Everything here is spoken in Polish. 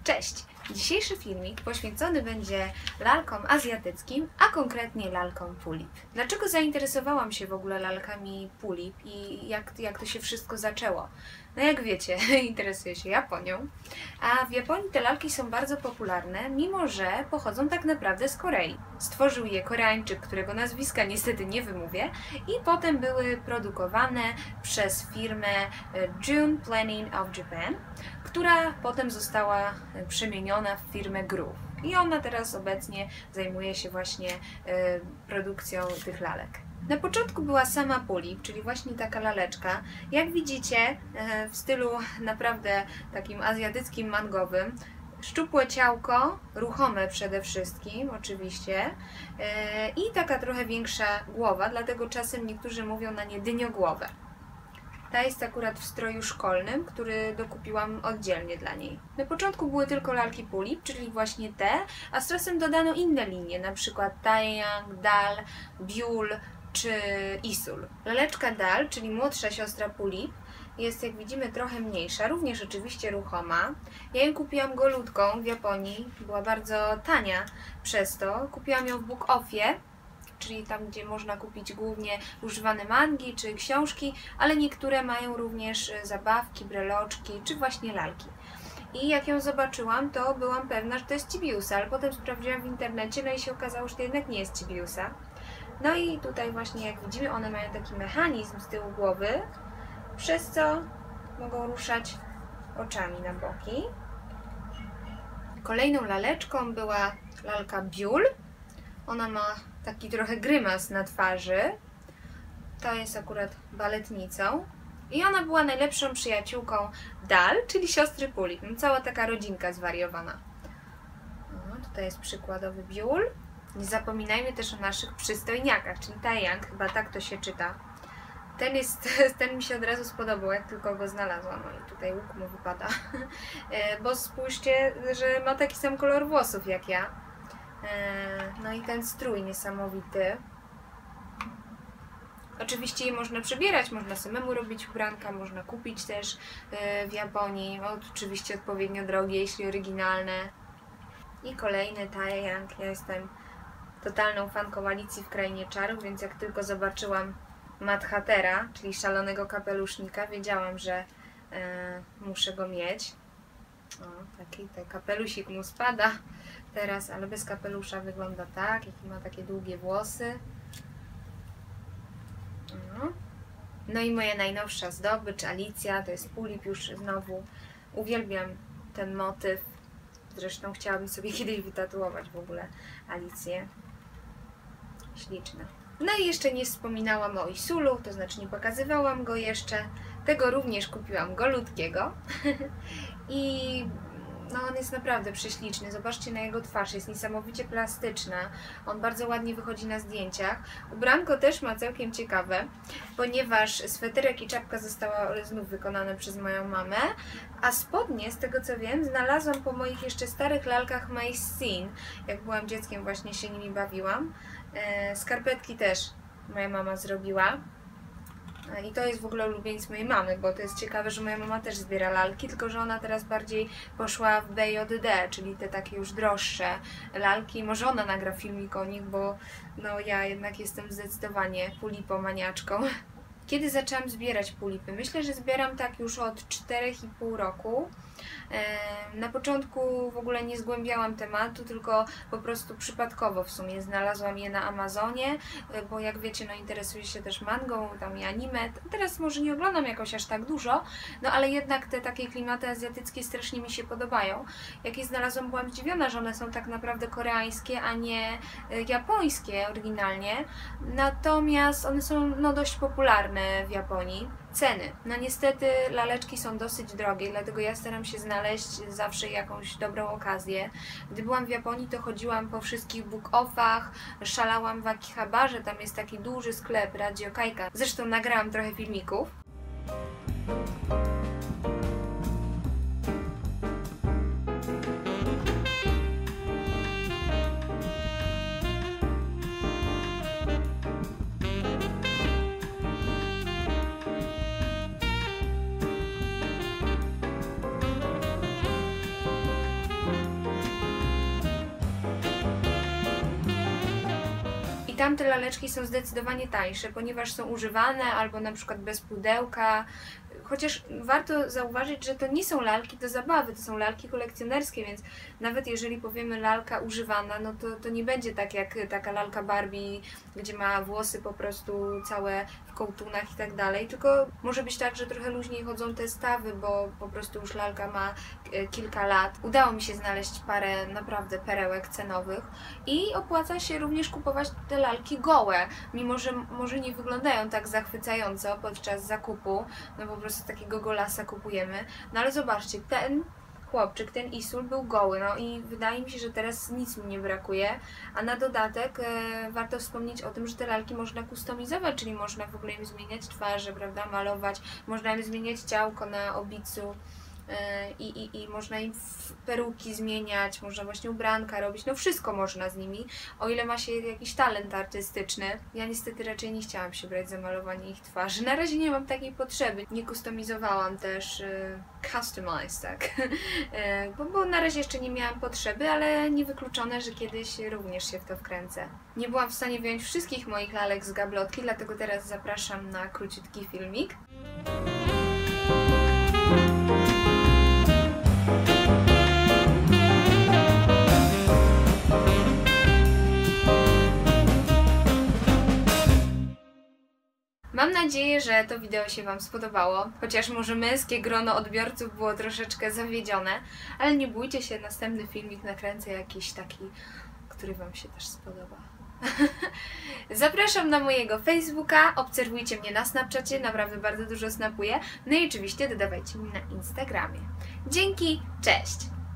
Cześć! Dzisiejszy filmik poświęcony będzie lalkom azjatyckim, a konkretnie lalkom Pulip. Dlaczego zainteresowałam się w ogóle lalkami Pulip i jak to się wszystko zaczęło? No jak wiecie, interesuję się Japonią, a w Japonii te lalki są bardzo popularne, mimo że pochodzą tak naprawdę z Korei. Stworzył je Koreańczyk, którego nazwiska niestety nie wymówię, i potem były produkowane przez firmę June Planning of Japan, która potem została przemieniona w firmę Groove. I ona teraz obecnie zajmuje się właśnie produkcją tych lalek. Na początku była sama Pulip, czyli właśnie taka laleczka. Jak widzicie, w stylu naprawdę takim azjatyckim, mangowym. Szczupłe ciałko, ruchome przede wszystkim, oczywiście, i taka trochę większa głowa, dlatego czasem niektórzy mówią na nie dyniogłowę. Ta jest akurat w stroju szkolnym, który dokupiłam oddzielnie dla niej. Na początku były tylko lalki Pulip, czyli właśnie te, a z czasem dodano inne linie, na przykład Taeyang, Dal, Biul czy Isul. Laleczka Dal, czyli młodsza siostra Pulip, jest, jak widzimy, trochę mniejsza, również oczywiście ruchoma. Ja ją kupiłam golutką w Japonii, była bardzo tania przez to. Kupiłam ją w Book Offie, czyli tam, gdzie można kupić głównie używane mangi czy książki, ale niektóre mają również zabawki, breloczki czy właśnie lalki. I jak ją zobaczyłam, to byłam pewna, że to jest Chibiusa, ale potem sprawdziłam w internecie, no i się okazało, że to jednak nie jest Chibiusa. No i tutaj właśnie, jak widzimy, one mają taki mechanizm z tyłu głowy, przez co mogą ruszać oczami na boki. Kolejną laleczką była lalka Biul. Ona ma taki trochę grymas na twarzy. Ta jest akurat baletnicą. I ona była najlepszą przyjaciółką Dal, czyli siostry Pulip. Cała taka rodzinka zwariowana. No, tutaj jest przykładowy Biul. Nie zapominajmy też o naszych przystojniakach, czyli Taeyang, chyba tak to się czyta. Ten mi się od razu spodobał, jak tylko go znalazłam. No i tutaj łuk mu wypada. Bo spójrzcie, że ma taki sam kolor włosów jak ja. No i ten strój niesamowity. Oczywiście je można przebierać, można samemu robić ubranka, można kupić też w Japonii. Oczywiście odpowiednio drogie, jeśli oryginalne. I kolejny Taeyang. Ja jestem totalną fanką Alicji w Krainie Czarów, więc jak tylko zobaczyłam Mad Hattera, czyli szalonego kapelusznika, wiedziałam, że muszę go mieć. O, taki kapelusik mu spada teraz, ale bez kapelusza wygląda tak, jaki ma takie długie włosy. No i moja najnowsza zdobycz, Alicja, to jest Pulip już znowu. Uwielbiam ten motyw. Zresztą chciałabym sobie kiedyś wytatuować w ogóle Alicję. Śliczna. No i jeszcze nie wspominałam o Isulu, to znaczy nie pokazywałam go jeszcze. Tego również kupiłam golutkiego. I no, on jest naprawdę prześliczny. Zobaczcie na jego twarz, jest niesamowicie plastyczna. On bardzo ładnie wychodzi na zdjęciach. Ubranko też ma całkiem ciekawe, ponieważ sweterek i czapka została znów wykonane przez moją mamę, a spodnie, z tego co wiem, znalazłam po moich jeszcze starych lalkach My Scene. Jak byłam dzieckiem, właśnie się nimi bawiłam. Skarpetki też moja mama zrobiła. I to jest w ogóle ulubieniec mojej mamy, bo to jest ciekawe, że moja mama też zbiera lalki, tylko że ona teraz bardziej poszła w BJD, czyli te takie już droższe lalki. Może ona nagra filmik o nich, bo no ja jednak jestem zdecydowanie pulipomaniaczką. Kiedy zaczęłam zbierać pulipy? Myślę, że zbieram tak już od 4,5 roku. Na początku w ogóle nie zgłębiałam tematu, tylko po prostu przypadkowo w sumie znalazłam je na Amazonie, bo jak wiecie, no interesuję się też mangą, tam i anime. Teraz może nie oglądam jakoś aż tak dużo, no ale jednak te takie klimaty azjatyckie strasznie mi się podobają. Jak je znalazłam, byłam zdziwiona, że one są tak naprawdę koreańskie, a nie japońskie oryginalnie. Natomiast one są no dość popularne w Japonii. Ceny. No niestety laleczki są dosyć drogie, dlatego ja staram się znaleźć zawsze jakąś dobrą okazję. Gdy byłam w Japonii, to chodziłam po wszystkich Book Offach, szalałam w Akihabarze, tam jest taki duży sklep Radio Kaika. Zresztą nagrałam trochę filmików. tamte laleczki są zdecydowanie tańsze, ponieważ są używane albo na przykład bez pudełka. Chociaż warto zauważyć, że to nie są lalki do zabawy, to są lalki kolekcjonerskie, więc nawet jeżeli powiemy lalka używana, no to nie będzie tak jak taka lalka Barbie, gdzie ma włosy po prostu całe w kołtunach i tak dalej, tylko może być tak, że trochę luźniej chodzą te stawy, bo po prostu już lalka ma kilka lat. Udało mi się znaleźć parę naprawdę perełek cenowych i opłaca się również kupować te lalki gołe, mimo że może nie wyglądają tak zachwycająco podczas zakupu, no po prostu takiego golasa kupujemy, no ale zobaczcie, ten chłopczyk, ten Isul był goły, no i wydaje mi się, że teraz nic mi nie brakuje, a na dodatek warto wspomnieć o tym, że te lalki można kustomizować, czyli można w ogóle im zmieniać twarze, prawda, malować, można im zmieniać ciałko na obicu, i można im peruki zmieniać, można właśnie ubranka robić, no wszystko można z nimi, o ile ma się jakiś talent artystyczny. Ja niestety raczej nie chciałam się brać za malowanie ich twarzy. Na razie nie mam takiej potrzeby. Nie kustomizowałam też customize, tak? bo na razie jeszcze nie miałam potrzeby, ale niewykluczone, że kiedyś również się w to wkręcę. Nie byłam w stanie wyjąć wszystkich moich lalek z gablotki, dlatego teraz zapraszam na króciutki filmik. Mam nadzieję, że to wideo się Wam spodobało, chociaż może męskie grono odbiorców było troszeczkę zawiedzione, ale nie bójcie się, następny filmik nakręcę jakiś taki, który Wam się też spodoba. Zapraszam na mojego Facebooka, obserwujcie mnie na Snapchacie, naprawdę bardzo dużo snapuję, no i oczywiście dodawajcie mnie na Instagramie. Dzięki, cześć!